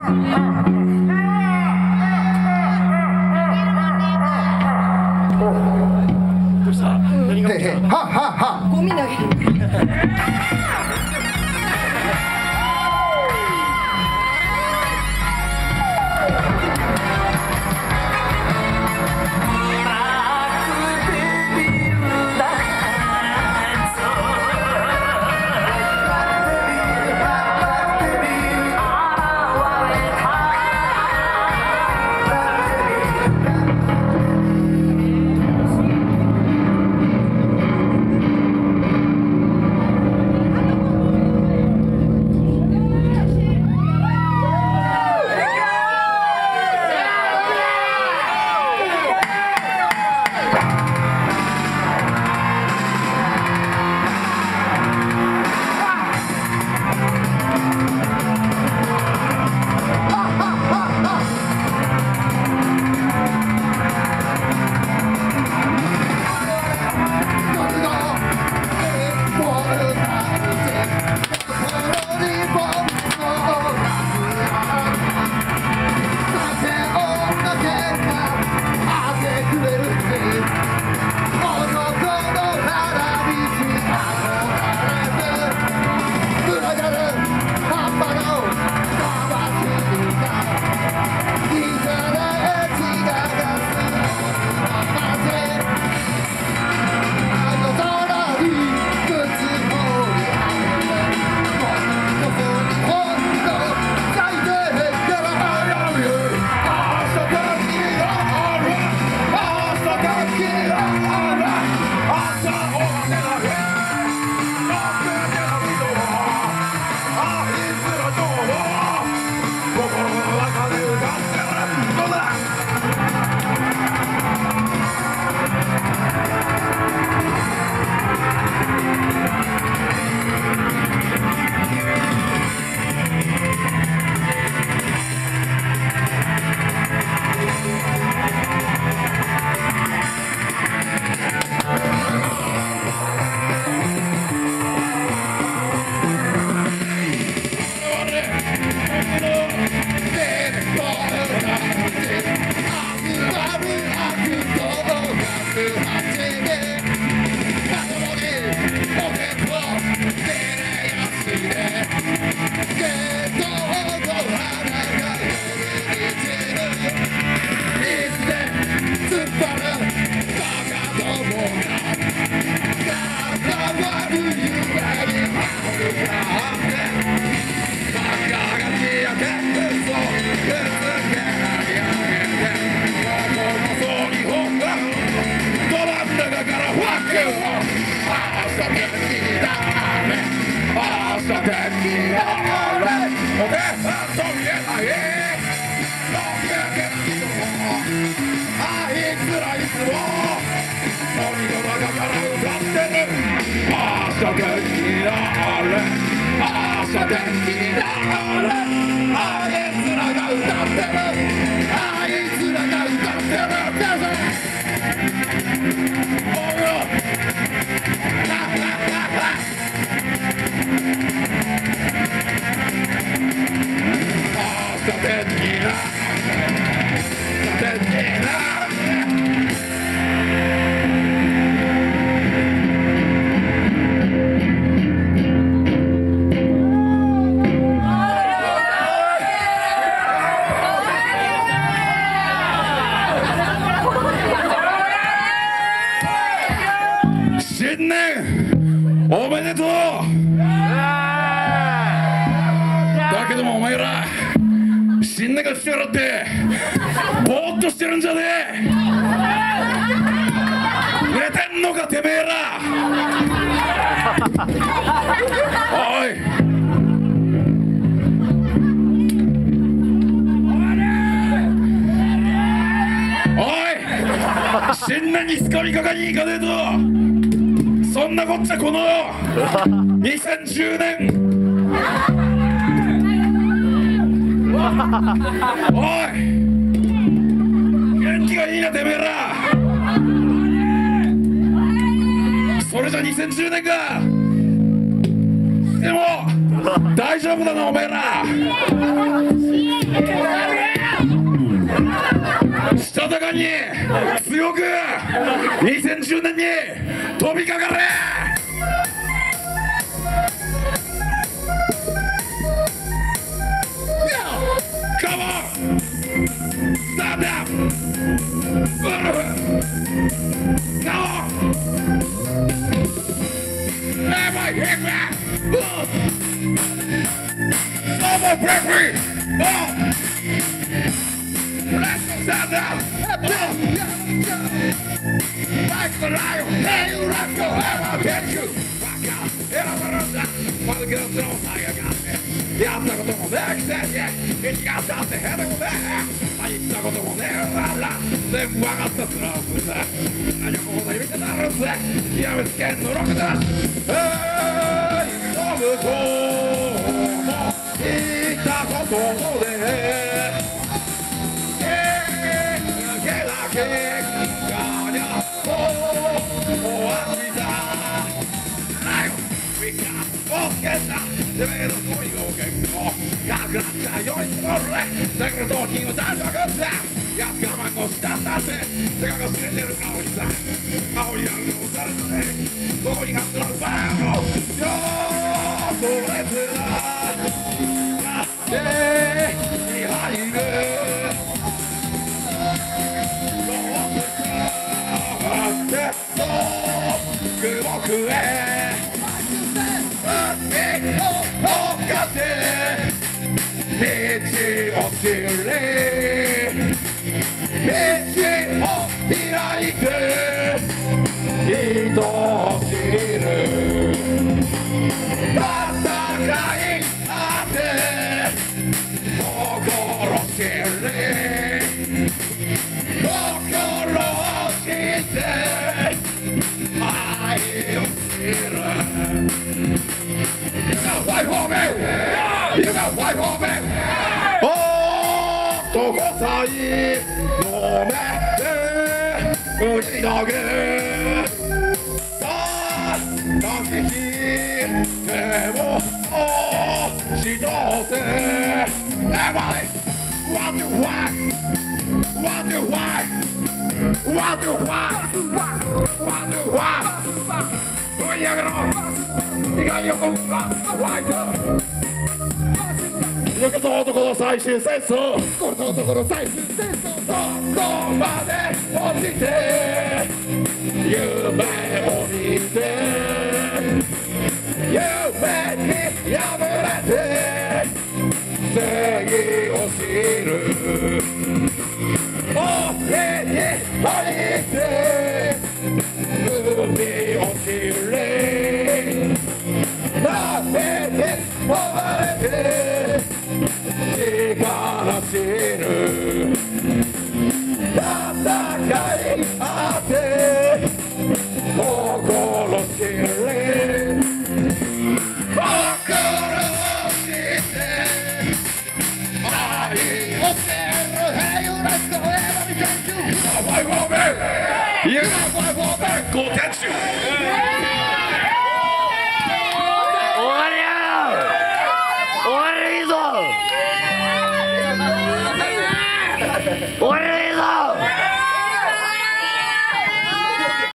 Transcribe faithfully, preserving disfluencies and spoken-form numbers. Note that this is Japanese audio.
どうした？何が起きた？ ははは。 ゴミ投げる。 おめでとう。だけどもお前ら新年が来てからってぼーっとしてるんじゃねえ。寝てんのかてめえら。おいおい、新年につかみかかに行かねえとそんなこっちゃこのにせんじゅうねんおい元気がいいなてめえら。それじゃにせんじゅうねんがでも大丈夫だなお前ら。したたかに強くにせんじゅうねんに飛びかかれ。Come on! Stand up! Come on! Never hit me! Over Gregory! Oh! Let's stand up! Like the lion! Hey, you let's go! I'll get you! Back out! And I'm gonna die! While the girls don't like I got me! やったこともねえくせに道があったって変でもねえ言ったこともねえらら全部分かったっすな何をここで見てたるんすやめつけんのろくだえーいの向こうも言ったこともねええー抜けだけがにゃもう終わりだライオンウィカーオーケーだてめえの恋を結構なくなっちゃうようにするねだから同金を出しまくってやつ我慢をしたんだって手ががすれてる青いさ青いやるのをされたねどこにがったらバーンよーそれつらなってに入るどうすかって遠く僕へ道を知れ道を開いて人を知る戦いあって心知れ心を知って愛を知るYou got white for me! You got white for me! 男さえ飲めて無理だけさあかけきでも押し通せ Everybody! One, two, one! One, two, one! One, two, one! One, two, one! 追い上げろ意外横ワイド行くぞ男の最終戦争この男の最終戦争どこまで落ちて夢を見て夢に破れて正義を知る俺に入って海を知れなぜで追われて力知る戦いあって心知れ心を知って愛を知る Hey you let's go everybody thank you You got my woman You got my woman Go catch you